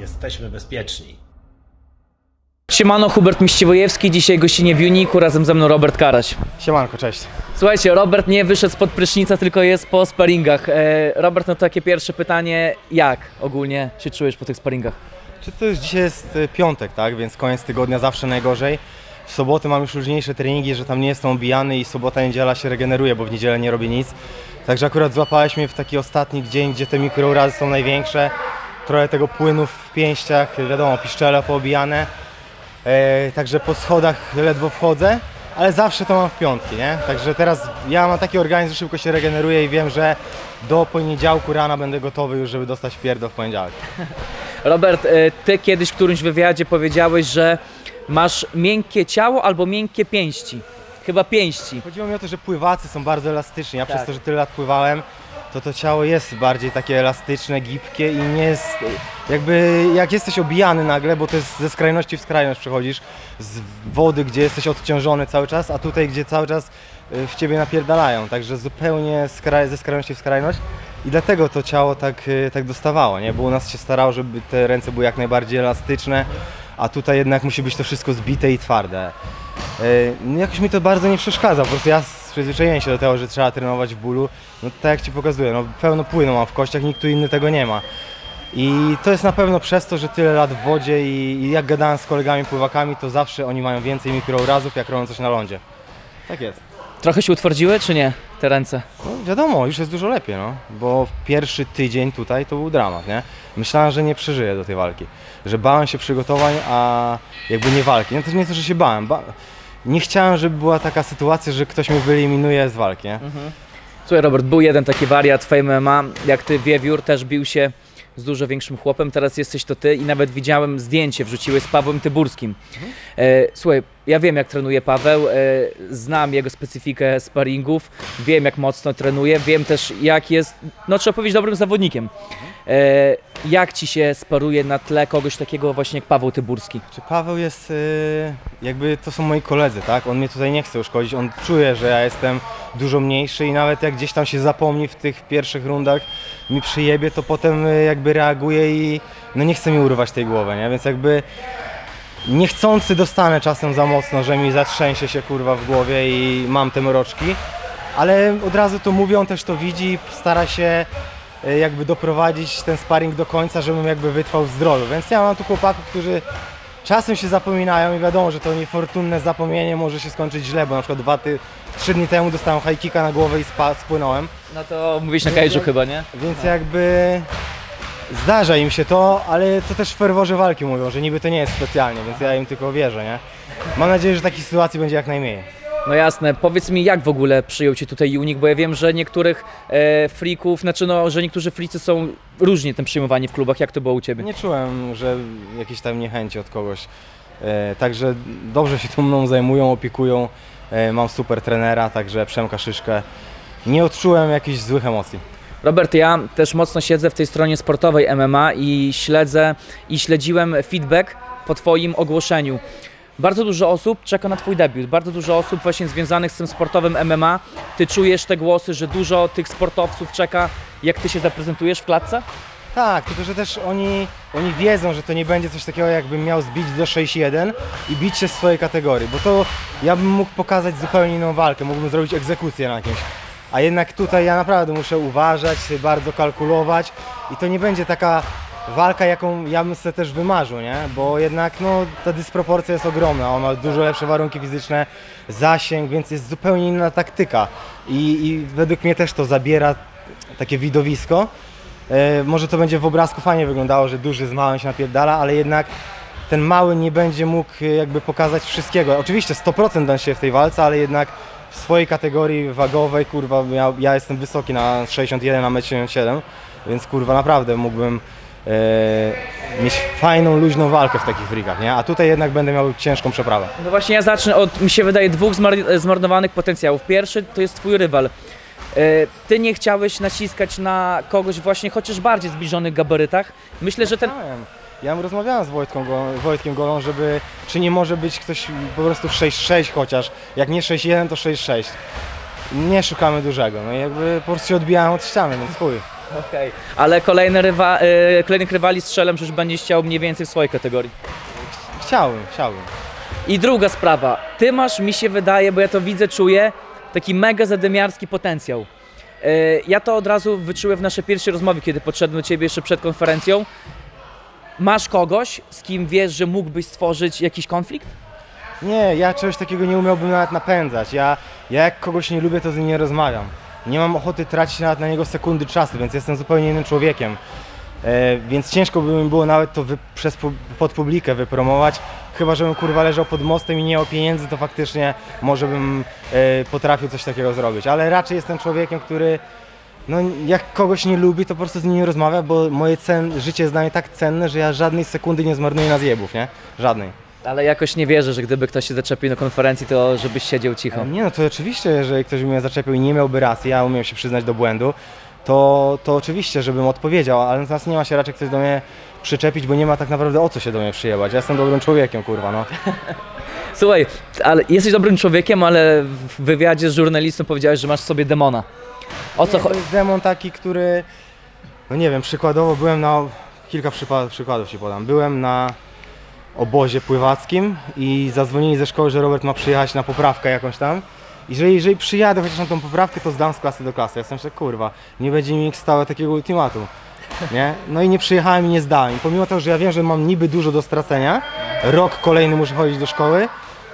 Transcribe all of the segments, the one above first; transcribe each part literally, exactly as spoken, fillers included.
Jesteśmy bezpieczni. Siemano, Hubert Miściwojewski, dzisiaj gościnie w Uniku, razem ze mną Robert Karaś. Siemanko, cześć. Słuchajcie, Robert nie wyszedł spod prysznica, tylko jest po sparingach. E, Robert, no takie pierwsze pytanie, jak ogólnie się czujesz po tych sparingach? Czy to już dzisiaj jest piątek, tak? Więc koniec tygodnia zawsze najgorzej. W sobotę mam już luźniejsze treningi, że tam nie jestem obijany i sobota, niedziela się regeneruje, bo w niedzielę nie robię nic. Także akurat złapałeś mnie w taki ostatni dzień, gdzie te mikrourazy są największe. Trochę tego płynu w pięściach, wiadomo, piszczele poobijane. E, także po schodach ledwo wchodzę, ale zawsze to mam w piątki, nie? Także teraz ja mam taki organizm, że szybko się regeneruję i wiem, że do poniedziałku rana będę gotowy już, żeby dostać pierdol w poniedziałek. Robert, ty kiedyś w którymś wywiadzie powiedziałeś, że masz miękkie ciało albo miękkie pięści. Chyba pięści. Chodziło mi o to, że pływacy są bardzo elastyczni. Ja tak. przez to, że tyle lat pływałem, to to ciało jest bardziej takie elastyczne, gibkie i nie jest... Jakby jak jesteś obijany nagle, bo to jest ze skrajności w skrajność przechodzisz, z wody, gdzie jesteś odciążony cały czas, a tutaj, gdzie cały czas w ciebie napierdalają. Także zupełnie skraj, ze skrajności w skrajność. I dlatego to ciało tak, tak dostawało, nie? Bo u nas się starało, żeby te ręce były jak najbardziej elastyczne, a tutaj jednak musi być to wszystko zbite i twarde. Yy, jakoś mi to bardzo nie przeszkadza, po prostu ja przyzwyczaiłem się do tego, że trzeba trenować w bólu. No tak jak Ci pokazuję, no pełno płynu mam w kościach, nikt tu inny tego nie ma. I to jest na pewno przez to, że tyle lat w wodzie i, i jak gadałem z kolegami pływakami, to zawsze oni mają więcej mikrourazów, jak robią coś na lądzie. Tak jest. Trochę się utwardziły, czy nie, te ręce? No wiadomo, już jest dużo lepiej, no. Bo pierwszy tydzień tutaj to był dramat, nie? Myślałem, że nie przeżyję do tej walki. Że bałem się przygotowań, a jakby nie walki. No to nie to, że się bałem. Ba... Nie chciałem, żeby była taka sytuacja, że ktoś mnie wyeliminuje z walki, nie? Mhm. Słuchaj, Robert, był jeden taki wariat w Fame M M A, jak ty, Wiewiór, też bił się z dużo większym chłopem, teraz jesteś to ty i nawet widziałem zdjęcie, wrzuciłeś z Pawłem Tyburskim. Mhm. E, słuchaj, ja wiem jak trenuje Paweł, e, znam jego specyfikę sparingów, wiem jak mocno trenuje, wiem też jak jest, no trzeba powiedzieć, dobrym zawodnikiem. E, jak ci się sparuje na tle kogoś takiego właśnie jak Paweł Tyburski? Czy Paweł jest, yy, jakby to są moi koledzy, tak? On mnie tutaj nie chce uszkodzić, on czuje, że ja jestem dużo mniejszy i nawet jak gdzieś tam się zapomni w tych pierwszych rundach, mi przyjebie, to potem jakby reaguje i no nie chce mi urwać tej głowy, nie? Więc jakby niechcący dostanę czasem za mocno, że mi zatrzęsie się kurwa w głowie i mam te mroczki, ale od razu to mówię, on też to widzi i stara się jakby doprowadzić ten sparring do końca, żebym jakby wytrwał w zdrowiu, więc ja mam tu chłopaków, którzy czasem się zapominają i wiadomo, że to niefortunne zapomnienie może się skończyć źle, bo na przykład dwa, ty, trzy dni temu dostałem high kicka na głowę i spa, spłynąłem. No to mówisz na cage'u chyba, nie? Więc no. jakby zdarza im się to, ale to też w ferworze walki mówią, że niby to nie jest specjalnie, więc ja im tylko wierzę, nie? Mam nadzieję, że takich sytuacji będzie jak najmniej. No jasne, powiedz mi jak w ogóle przyjął Cię tutaj Unik, bo ja wiem, że niektórych e, freaków, znaczy no, że niektórzy freacy są różnie tym przyjmowani w klubach, jak to było u Ciebie? Nie czułem, że jakieś tam niechęci od kogoś, e, także dobrze się tu mną zajmują, opiekują, e, mam super trenera, także Przemka Szyszkę, nie odczułem jakichś złych emocji. Robert, ja też mocno siedzę w tej stronie sportowej M M A i śledzę i śledziłem feedback po Twoim ogłoszeniu. Bardzo dużo osób czeka na Twój debiut, bardzo dużo osób właśnie związanych z tym sportowym M M A. Ty czujesz te głosy, że dużo tych sportowców czeka, jak Ty się zaprezentujesz w klatce? Tak, tylko że też oni, oni wiedzą, że to nie będzie coś takiego, jakbym miał zbić do sześć jeden i bić się w swojej kategorii, bo to ja bym mógł pokazać zupełnie inną walkę, mógłbym zrobić egzekucję na kimś. A jednak tutaj ja naprawdę muszę uważać, bardzo kalkulować i to nie będzie taka walka, jaką ja bym sobie też wymarzył, nie? Bo jednak no, ta dysproporcja jest ogromna, on ma dużo lepsze warunki fizyczne, zasięg, więc jest zupełnie inna taktyka i, i według mnie też to zabiera takie widowisko. E, może to będzie w obrazku fajnie wyglądało, że duży z małym się napierdala, ale jednak ten mały nie będzie mógł jakby pokazać wszystkiego. Oczywiście sto procent da się w tej walce, ale jednak w swojej kategorii wagowej, kurwa, ja, ja jestem wysoki na sześćdziesiąt jeden, na metr siedemdziesiąt siedem, więc kurwa naprawdę mógłbym e, mieć fajną, luźną walkę w takich frikach, nie? A tutaj jednak będę miał ciężką przeprawę. No właśnie ja zacznę od, mi się wydaje, dwóch zmar- zmarnowanych potencjałów. Pierwszy to jest Twój rywal. E, ty nie chciałeś naciskać na kogoś właśnie chociaż bardziej zbliżonych gabarytach. Myślę, że ten... Ja rozmawiałem z Wojtką, Wojtkiem Golą, żeby czy nie może być ktoś po prostu w sześć sześć chociaż, jak nie sześć jeden to sześć sześć. Nie szukamy dużego, no i jakby po prostu się odbijałem od ściany, więc chuj. Okej, ale kolejne rywa, y, kolejnych rywali strzelam, że już będziesz chciał mniej więcej w swojej kategorii. Chciałbym, chciałbym. I druga sprawa, ty masz, mi się wydaje, bo ja to widzę, czuję, taki mega zadymiarski potencjał. Y, ja to od razu wyczułem w naszej pierwszej rozmowie, kiedy podszedłem do ciebie jeszcze przed konferencją. Masz kogoś, z kim wiesz, że mógłbyś stworzyć jakiś konflikt? Nie, ja czegoś takiego nie umiałbym nawet napędzać. Ja, ja jak kogoś nie lubię, to z nim nie rozmawiam. Nie mam ochoty tracić nawet na niego sekundy czasu, więc jestem zupełnie innym człowiekiem. E, więc ciężko by mi było nawet to wy, przez, pod publikę wypromować. Chyba żebym kurwa leżał pod mostem i nie miał pieniędzy, to faktycznie może bym e, potrafił coś takiego zrobić. Ale raczej jestem człowiekiem, który no, jak kogoś nie lubi, to po prostu z nim nie rozmawia, bo moje cen, życie jest dla mnie tak cenne, że ja żadnej sekundy nie zmarnuję na zjebów, nie? Żadnej. Ale jakoś nie wierzę, że gdyby ktoś się zaczepił na konferencji, to żebyś siedział cicho. Nie no, to oczywiście, jeżeli ktoś by mnie zaczepił i nie miałby racji, ja umiem się przyznać do błędu, to, to oczywiście, żebym odpowiedział, ale natomiast nie ma się raczej ktoś do mnie przyczepić, bo nie ma tak naprawdę o co się do mnie przyjebać. Ja jestem dobrym człowiekiem, kurwa, no. Słuchaj, ale jesteś dobrym człowiekiem, ale w wywiadzie z żurnalistą powiedziałeś, że masz w sobie demona. O co To chodzi? jest demon taki, który, no nie wiem, przykładowo byłem na, kilka przypa- przykładów ci podam, byłem na obozie pływackim i zadzwonili ze szkoły, że Robert ma przyjechać na poprawkę jakąś tam. I że jeżeli przyjadę chociaż na tą poprawkę, to zdam z klasy do klasy. Ja jestem, że kurwa, nie będzie mi stało takiego ultimatum, nie? No i nie przyjechałem i nie zdałem. I pomimo tego, że ja wiem, że mam niby dużo do stracenia, rok kolejny muszę chodzić do szkoły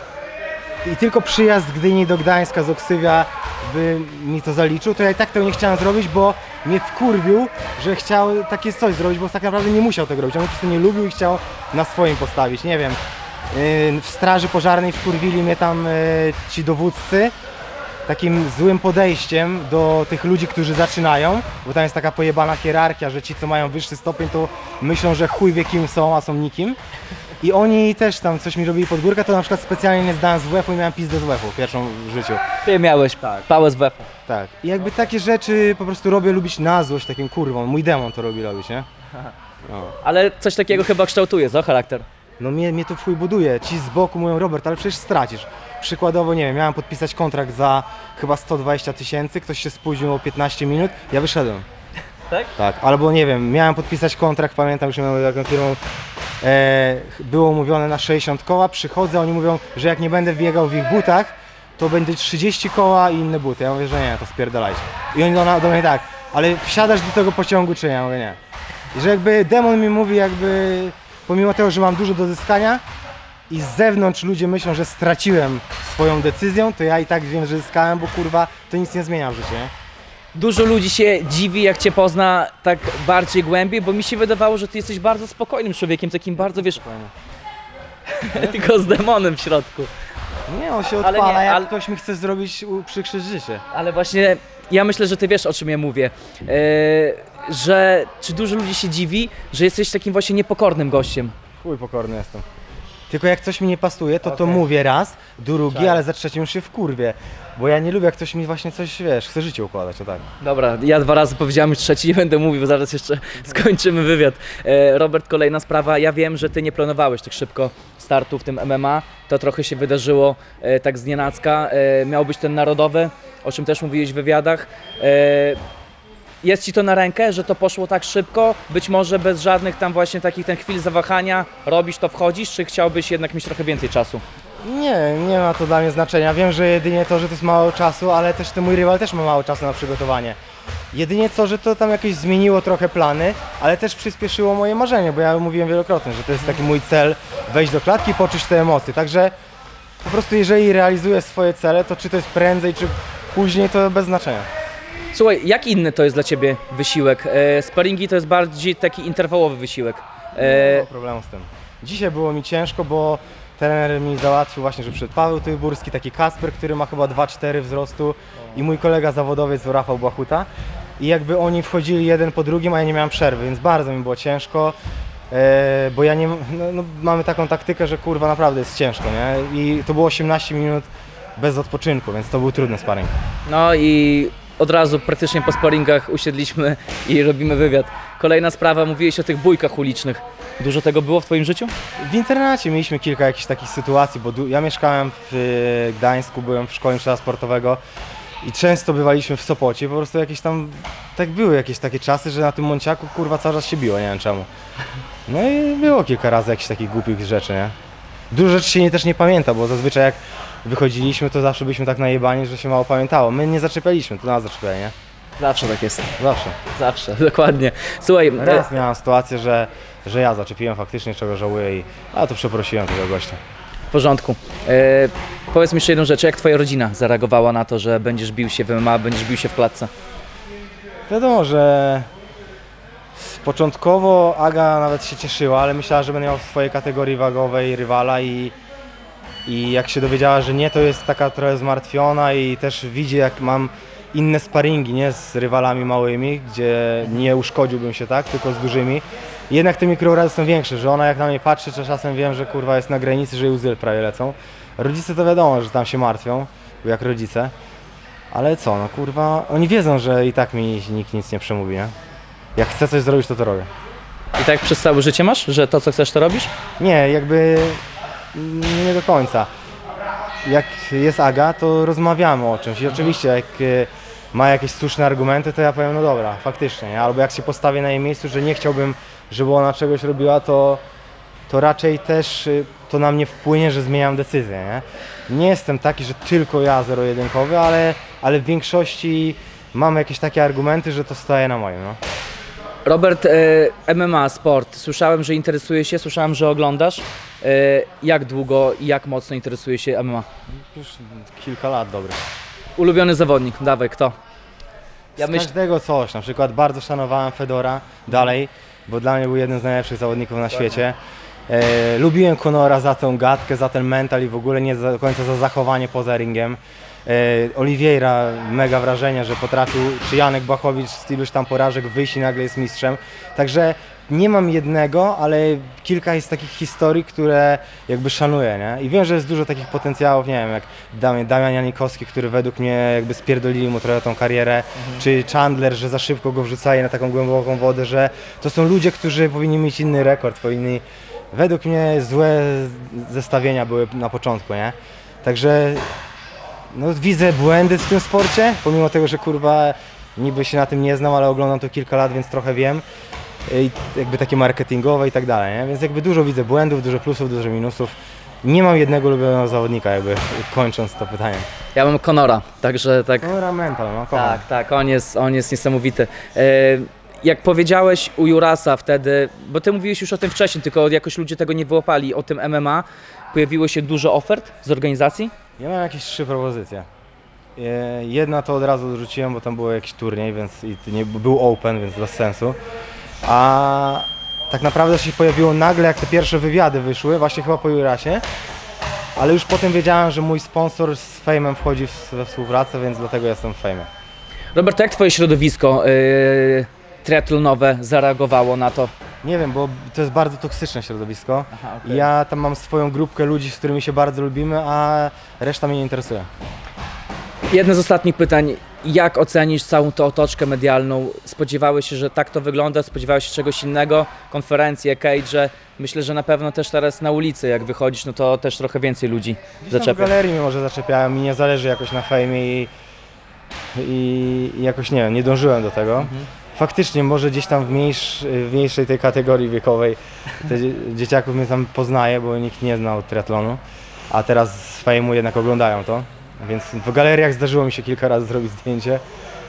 i tylko przyjazd z Gdyni do Gdańska z Oksywia by mi to zaliczył, to ja i tak tego nie chciałem zrobić, bo mnie wkurwił, że chciał takie coś zrobić, bo tak naprawdę nie musiał tego robić. On po prostu nie lubił i chciał na swoim postawić, nie wiem. W straży pożarnej wkurwili mnie tam ci dowódcy takim złym podejściem do tych ludzi, którzy zaczynają, bo tam jest taka pojebana hierarchia, że ci, co mają wyższy stopień, to myślą, że chuj wie kim są, a są nikim. I oni też tam coś mi robili pod górkę, to na przykład specjalnie nie zdałem z W F-u i miałem pizdę z W F-u pierwszą w życiu. Ty miałeś tak. Pałę z W F-u. Tak. I jakby takie rzeczy po prostu robię lubić na złość takim kurwą. Mój demon to robi robić, nie? No. Ale coś takiego chyba kształtuje, co? Charakter. No mnie, mnie to w chuj buduje. Ci z boku mówią, Robert, ale przecież stracisz. Przykładowo, nie wiem, miałem podpisać kontrakt za chyba sto dwadzieścia tysięcy, ktoś się spóźnił o piętnaście minut, ja wyszedłem. Tak? Tak, albo nie wiem, miałem podpisać kontrakt, pamiętam, już miałem taką firmą, e, było umówione na sześćdziesiąt koła, przychodzę, oni mówią, że jak nie będę biegał w ich butach, to będzie trzydzieści koła i inne buty. Ja mówię, że nie, to spierdalajcie. I oni do, do mnie tak, ale wsiadasz do tego pociągu czy nie? Ja mówię, nie. I że jakby demon mi mówi, jakby pomimo tego, że mam dużo do zyskania i z zewnątrz ludzie myślą, że straciłem swoją decyzją, to ja i tak wiem, że zyskałem, bo kurwa to nic nie zmienia w życiu, nie? Dużo ludzi się dziwi, jak cię pozna tak bardziej głębiej, bo mi się wydawało, że ty jesteś bardzo spokojnym człowiekiem, takim bardzo, wiesz, tylko z demonem w środku. Nie, on się Ale odpala, nie, jak ale- ktoś mi chce zrobić, uprzykrzyć życie. Ale właśnie ja myślę, że ty wiesz, o czym ja mówię. Eee, że czy dużo ludzi się dziwi, że jesteś takim właśnie niepokornym gościem. Chuj pokorny jestem. Tylko jak coś mi nie pasuje, to to Okej. mówię raz, drugi, Tak. ale za trzecim już się wkurwię. Bo ja nie lubię, jak ktoś mi właśnie coś, wiesz, chce życie układać, o tak. Dobra, ja dwa razy powiedziałem już trzeci, nie będę mówił, bo zaraz jeszcze skończymy wywiad. E, Robert, kolejna sprawa. Ja wiem, że ty nie planowałeś tak szybko startu w tym M M A. To trochę się wydarzyło e, tak znienacka. E, miał być ten narodowy, o czym też mówiłeś w wywiadach. E, jest ci to na rękę, że to poszło tak szybko? Być może bez żadnych tam właśnie takich ten chwil zawahania robisz to, wchodzisz, czy chciałbyś jednak mieć trochę więcej czasu? Nie, nie ma to dla mnie znaczenia. Wiem, że jedynie to, że to jest mało czasu, ale też ten mój rywal też ma mało czasu na przygotowanie. Jedynie co, że to tam jakieś zmieniło trochę plany, ale też przyspieszyło moje marzenie, bo ja mówiłem wielokrotnie, że to jest taki mój cel, wejść do klatki i poczuć te emocje. Także po prostu jeżeli realizuję swoje cele, to czy to jest prędzej, czy później, to bez znaczenia. Słuchaj, jak inny to jest dla ciebie wysiłek? E, sparingi to jest bardziej taki interwałowy wysiłek. Nie E, ma problemu z tym. Dzisiaj było mi ciężko, bo trener mi załatwił właśnie, że przyszedł Paweł Tyburski, taki Kasper, który ma chyba dwa cztery wzrostu i mój kolega zawodowiec Rafał Błachuta. I jakby oni wchodzili jeden po drugim, a ja nie miałem przerwy, więc bardzo mi było ciężko. E, bo ja nie, no, no, mamy taką taktykę, że kurwa naprawdę jest ciężko, nie? I to było osiemnaście minut bez odpoczynku, więc to był trudny sparring. no i od razu praktycznie po sparingach usiedliśmy i robimy wywiad. Kolejna sprawa, mówiłeś o tych bójkach ulicznych. Dużo tego było w twoim życiu? W internacie mieliśmy kilka jakichś takich sytuacji, bo du- ja mieszkałem w e, Gdańsku, byłem w szkole mistrzostwa sportowego I często bywaliśmy w Sopocie, po prostu jakieś tam, tak były jakieś takie czasy, że na tym Monciaku kurwa cały czas się biło, nie wiem czemu. No i było kilka razy jakichś takich głupich rzeczy, nie? Dużo rzeczy się nie, też nie pamięta, bo zazwyczaj jak wychodziliśmy, to zawsze byliśmy tak najebani, że się mało pamiętało. My nie zaczepialiśmy, to nas zaczepiali, nie? Zawsze tak jest. Zawsze. Zawsze, dokładnie. Słuchaj, Raz miałem sytuację, że, że ja zaczepiłem faktycznie, czego żałuję i a to przeprosiłem tego gościa. w porządku. E, powiedz mi jeszcze jedną rzecz, jak twoja rodzina zareagowała na to, że będziesz bił się w M M A, będziesz bił się w klatce? Wiadomo, że początkowo Aga nawet się cieszyła, ale myślała, że będę miał w swojej kategorii wagowej rywala i, i jak się dowiedziała, że nie, to jest taka trochę zmartwiona i też widzi, jak mam inne sparingi, nie, z rywalami małymi, gdzie nie uszkodziłbym się tak, tylko z dużymi. I jednak te mikrourazy są większe, że ona jak na mnie patrzy, to czasem wiem, że kurwa jest na granicy, że jej łzy prawie lecą. Rodzice to wiadomo, że tam się martwią, jak rodzice. Ale co, no kurwa, oni wiedzą, że i tak mi nikt nic nie przemówi, nie? Jak chcę coś zrobić, to to robię. I tak przez całe życie masz, że to co chcesz to robisz? Nie, jakby nie do końca. Jak jest Aga, to rozmawiamy o czymś i oczywiście jak ma jakieś słuszne argumenty, to ja powiem, no dobra, faktycznie, nie? Albo jak się postawię na jej miejscu, że nie chciałbym, żeby ona czegoś robiła, to, to raczej też to na mnie wpłynie, że zmieniam decyzję, nie? Nie jestem taki, że tylko ja zero-jedynkowy, ale, ale w większości mam jakieś takie argumenty, że to staje na moim, no. Robert, e, M M A, sport. Słyszałem, że interesuje się, słyszałem, że oglądasz. E, jak długo i jak mocno interesuje się M M A? Już kilka lat dobrych. Ulubiony zawodnik, dawaj, kto? Ja Z myśl... każdego coś, na przykład bardzo szanowałem Fedora dalej, bo dla mnie był jeden z najlepszych zawodników na świecie. E, lubiłem Conora za tą gadkę, za ten mental i w ogóle nie do końca za zachowanie poza ringiem. E, Oliveira, mega wrażenie, że potrafił, czy Janek Błachowicz z iluś tam porażek wyjść i nagle jest mistrzem. Także nie mam jednego, ale kilka jest takich historii, które jakby szanuję, nie? I wiem, że jest dużo takich potencjałów, nie wiem, jak Damian, Damian Janikowski, który według mnie jakby spierdolili mu trochę tą karierę, mhm. czy Chandler, że za szybko go wrzucali na taką głęboką wodę, że to są ludzie, którzy powinni mieć inny rekord, powinni... Według mnie złe zestawienia były na początku, nie? Także no, widzę błędy w tym sporcie, pomimo tego, że kurwa niby się na tym nie znam, ale oglądam to kilka lat, więc trochę wiem. I jakby takie marketingowe i tak dalej, nie? Więc jakby dużo widzę błędów, dużo plusów, dużo minusów. Nie mam jednego ulubionego zawodnika, jakby kończąc to pytanie. Ja mam Conora, także tak... Conora mental, no Conor. Tak, tak, on jest, on jest niesamowity. E, jak powiedziałeś u Jurasa wtedy, bo ty mówiłeś już o tym wcześniej, tylko jakoś ludzie tego nie wyłapali, o tym M M A, pojawiło się dużo ofert z organizacji? Ja mam jakieś trzy propozycje. Jedna to od razu odrzuciłem, bo tam był jakiś turniej, więc i nie, był open, więc bez sensu. A tak naprawdę się pojawiło nagle, jak te pierwsze wywiady wyszły, właśnie chyba po Jurasie, ale już potem wiedziałem, że mój sponsor z Fame'em wchodzi w, we współpracę, więc dlatego jestem w Fame'ie. Robert, jak twoje środowisko yy, triatlonowe zareagowało na to? Nie wiem, bo to jest bardzo toksyczne środowisko. Aha, okay. Ja tam mam swoją grupkę ludzi, z którymi się bardzo lubimy, a reszta mnie nie interesuje. Jedno z ostatnich pytań. Jak ocenisz całą tą otoczkę medialną? Spodziewałeś się, że tak to wygląda? Spodziewałeś się czegoś innego? Konferencje, cage. Myślę, że na pewno też teraz na ulicy, jak wychodzisz, no to też trochę więcej ludzi zaczepia. W galerii mnie może zaczepiają, mi nie zależy jakoś na fejmie i, i, i jakoś nie wiem, nie dążyłem do tego. Mhm. Faktycznie może gdzieś tam w, mniejsz, w mniejszej tej kategorii wiekowej te dzieciaków mnie tam poznaje, bo nikt nie znał triatlonu, a teraz z fejmu jednak oglądają to. Więc w galeriach zdarzyło mi się kilka razy zrobić zdjęcie.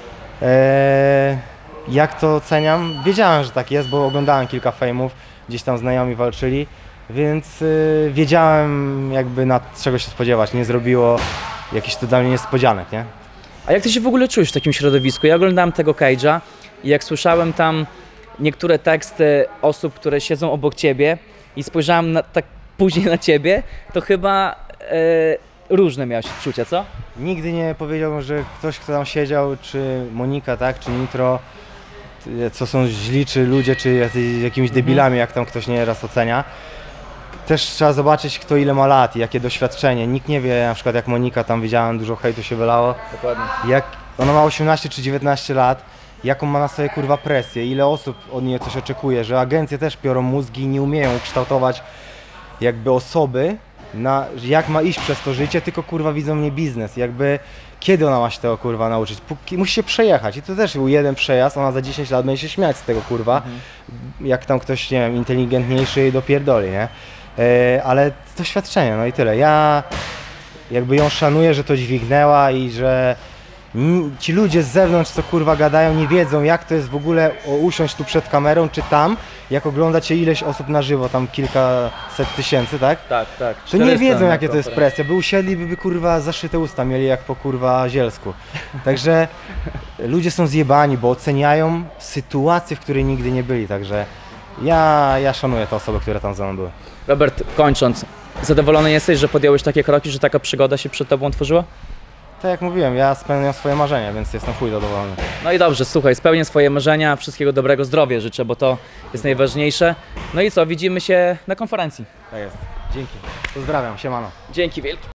Eee, jak to oceniam? Wiedziałem, że tak jest, bo oglądałem kilka fejmów, gdzieś tam znajomi walczyli, więc yy, wiedziałem jakby na czego się spodziewać, nie zrobiło jakichś to dla mnie niespodzianek, nie? A jak ty się w ogóle czujesz w takim środowisku? Ja oglądałem tego cage'a i jak słyszałem tam niektóre teksty osób, które siedzą obok ciebie i spojrzałem na, tak później na ciebie, to chyba... Yy, różne miałeś odczucia, co? Nigdy nie powiedziałbym, że ktoś, kto tam siedział, czy Monika, tak, czy Nitro, co są źli, czy ludzie, czy jakimiś debilami, jak tam ktoś nieraz ocenia. Też trzeba zobaczyć, kto ile ma lat i jakie doświadczenie. Nikt nie wie, na przykład jak Monika, tam widziałem, dużo hejtu się wylało. Dokładnie. Jak ona ma osiemnaście czy dziewiętnaście lat, jaką ma na sobie kurwa presję, ile osób od niej coś oczekuje, że agencje też piorą mózgi i nie umieją ukształtować jakby osoby, na, jak ma iść przez to życie, tylko kurwa widzą mnie biznes. Jakby kiedy ona ma się tego kurwa nauczyć? Póki, musi się przejechać i to też był jeden przejazd, ona za dziesięć lat będzie się śmiać z tego kurwa, mhm. jak tam ktoś, nie wiem, inteligentniejszy dopierdoli, nie? E, ale doświadczenie, no i tyle. Ja jakby ją szanuję, że to dźwignęła i że ci ludzie z zewnątrz, co kurwa gadają, nie wiedzą, jak to jest w ogóle usiąść tu przed kamerą, czy tam, jak ogląda cię ileś osób na żywo, tam kilkaset tysięcy, tak? Tak, tak. To nie wiedzą, jakie to jest presja, by usiedli, by, by kurwa zaszyte usta mieli, jak po kurwa zielsku. Także ludzie są zjebani, bo oceniają sytuację, w której nigdy nie byli, także ja, ja szanuję te osoby, które tam ze mną były. Robert, kończąc, zadowolony jesteś, że podjąłeś takie kroki, że taka przygoda się przed tobą otworzyła? Tak jak mówiłem, ja spełniam swoje marzenia, więc jestem chuj zadowolony. No i dobrze, słuchaj, spełnię swoje marzenia, wszystkiego dobrego, zdrowia życzę, bo to jest najważniejsze. No i co, widzimy się na konferencji. Tak jest. Dzięki. Pozdrawiam, siemano. Dzięki wielkie.